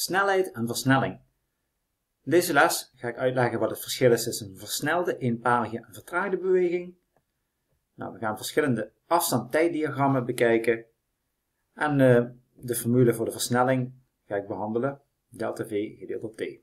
Snelheid en versnelling. In deze les ga ik uitleggen wat het verschil is tussen een versnelde, eenparige en vertraagde beweging. We gaan verschillende afstand-tijddiagrammen bekijken. En de formule voor de versnelling ga ik behandelen. Delta V gedeeld door T.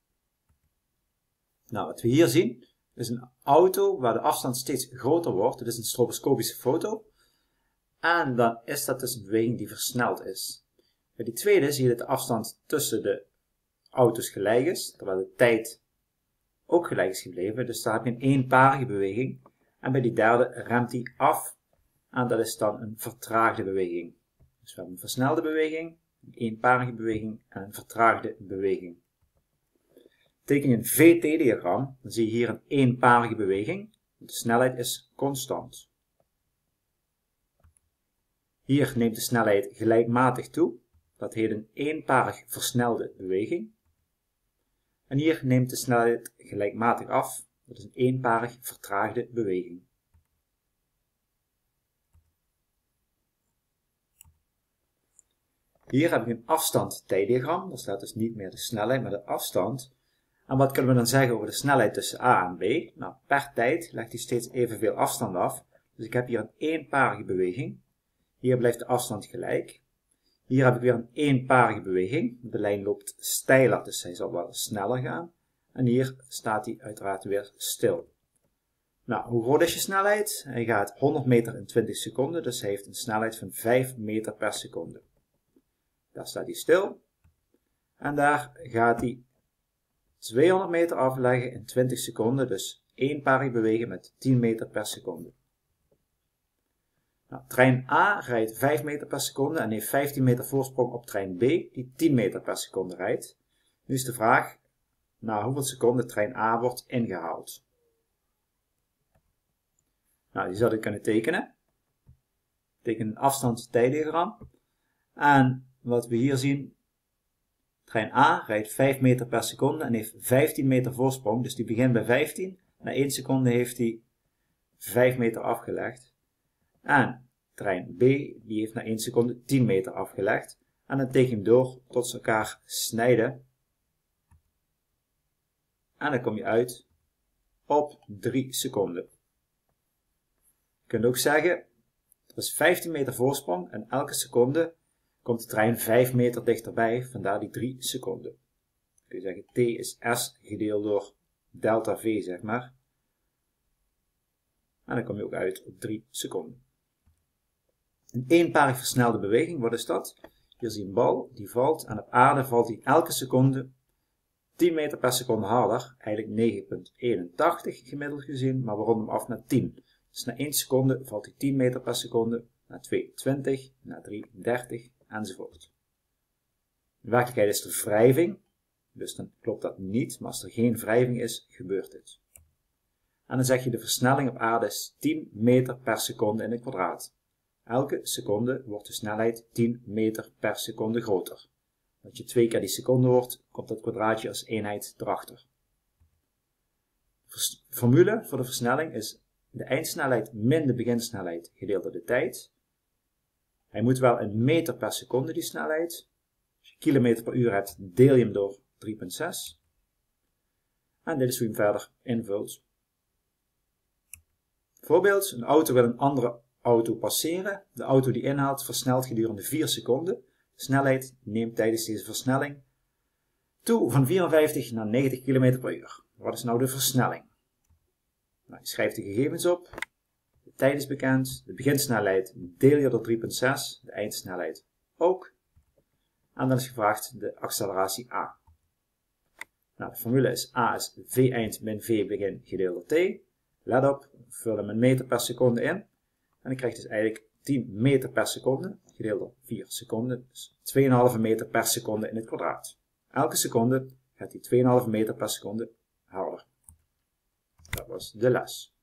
Wat we hier zien is een auto waar de afstand steeds groter wordt. Dit is een stroboscopische foto. En dan is dat dus een beweging die versneld is. Bij die tweede zie je dat de afstand tussen de auto's gelijk is, terwijl de tijd ook gelijk is gebleven. Dus daar heb je een eenparige beweging. En bij die derde remt hij af. En dat is dan een vertraagde beweging. Dus we hebben een versnelde beweging, een eenparige beweging en een vertraagde beweging. Teken je een VT-diagram, dan zie je hier een eenparige beweging. De snelheid is constant. Hier neemt de snelheid gelijkmatig toe. Dat heet een eenparig versnelde beweging. En hier neemt de snelheid gelijkmatig af. Dat is een eenparig vertraagde beweging. Hier heb ik een afstand-tijddiagram. Daar staat dus niet meer de snelheid, maar de afstand. En wat kunnen we dan zeggen over de snelheid tussen A en B? Per tijd legt hij steeds evenveel afstand af. Dus ik heb hier een eenparige beweging. Hier blijft de afstand gelijk. Hier heb ik weer een eenparige beweging. De lijn loopt steiler, dus hij zal wel sneller gaan. En hier staat hij uiteraard weer stil. Hoe groot is je snelheid? Hij gaat 100 meter in 20 seconden, dus hij heeft een snelheid van 5 meter per seconde. Daar staat hij stil. En daar gaat hij 200 meter afleggen in 20 seconden, dus eenparig bewegen met 10 meter per seconde. Trein A rijdt 5 meter per seconde en heeft 15 meter voorsprong op trein B, die 10 meter per seconde rijdt. Nu is de vraag, na hoeveel seconden trein A wordt ingehaald. Die zou ik kunnen tekenen. Teken een afstand-tijddiagram. En wat we hier zien, trein A rijdt 5 meter per seconde en heeft 15 meter voorsprong. Dus die begint bij 15. Na 1 seconde heeft hij 5 meter afgelegd. En trein B, die heeft na 1 seconde 10 meter afgelegd. En dan teken je hem door tot ze elkaar snijden. En dan kom je uit op 3 seconden. Je kunt ook zeggen, er is 15 meter voorsprong en elke seconde komt de trein 5 meter dichterbij, vandaar die 3 seconden. Dan kun je zeggen, T is S gedeeld door delta V, zeg maar. En dan kom je ook uit op 3 seconden. Een eenparig versnelde beweging, wat is dat? Hier zie je een bal, die valt en op aarde valt hij elke seconde 10 meter per seconde harder. Eigenlijk 9,81 gemiddeld gezien, maar we ronden hem af naar 10. Dus na 1 seconde valt hij 10 meter per seconde, na 2 20, na 3 30 enzovoort. In werkelijkheid is er wrijving, dus dan klopt dat niet, maar als er geen wrijving is, gebeurt dit. En dan zeg je de versnelling op aarde is 10 meter per seconde in het kwadraat. Elke seconde wordt de snelheid 10 meter per seconde groter. Als je 2 keer die seconde hoort, komt dat kwadraatje als eenheid erachter. Formule voor de versnelling is de eindsnelheid min de beginsnelheid gedeeld door de tijd. Hij moet wel in meter per seconde die snelheid. Als je kilometer per uur hebt, deel je hem door 3,6. En dit is hoe je hem verder invult. Voorbeeld, een auto wil een andere auto passeren. De auto die inhaalt versnelt gedurende 4 seconden. De snelheid neemt tijdens deze versnelling toe van 54 naar 90 km per uur. Wat is nou de versnelling? Je schrijft de gegevens op. De tijd is bekend. De beginsnelheid deel je door 3,6. De eindsnelheid ook. En dan is gevraagd de acceleratie A. De formule is A is V eind min V begin gedeeld door T. Let op, vul hem in meter per seconde in. En dan krijg je dus eigenlijk 10 meter per seconde, gedeeld door 4 seconden, dus 2,5 meter per seconde in het kwadraat. Elke seconde gaat die 2,5 meter per seconde harder. Dat was de les.